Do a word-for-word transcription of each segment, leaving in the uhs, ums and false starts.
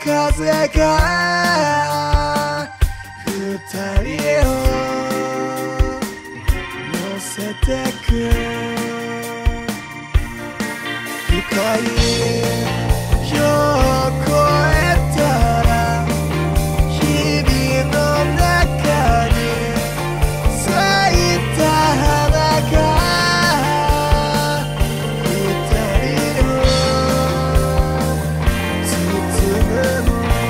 風が二人を乗せてく深い夜を越えたら日々の中に咲いた花が二人を包むの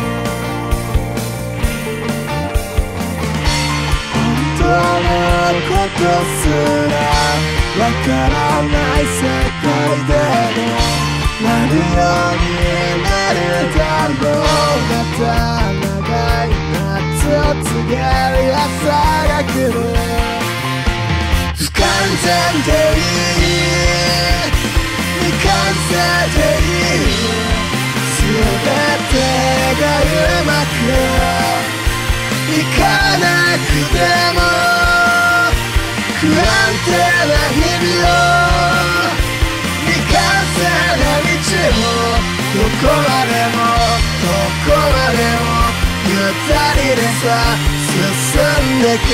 本当のことすらわからない世界でもなるようになるだろうまた長い夏を告げる朝が来る不完全でいい未完成でいい全てがうまくいかなくても不安定な日々を未完成な道をどこまでもどこまでも二人でさ進んでく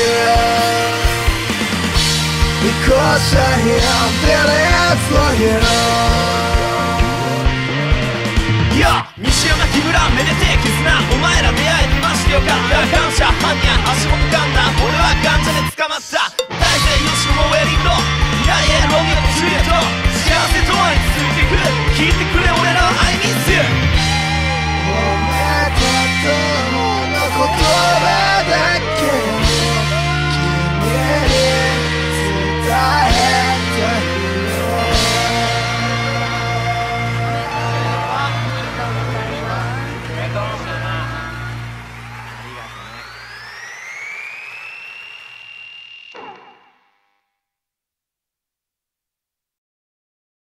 Because I am there for you よ西山木村めでてえ絆お前ら出会えてましてよかった感謝般若足元ガンダ俺はガンジャで捕まった大勢よしもウェリンド未来へロングとジュリエット幸せとはに続いていく聞いてくれ俺らの愛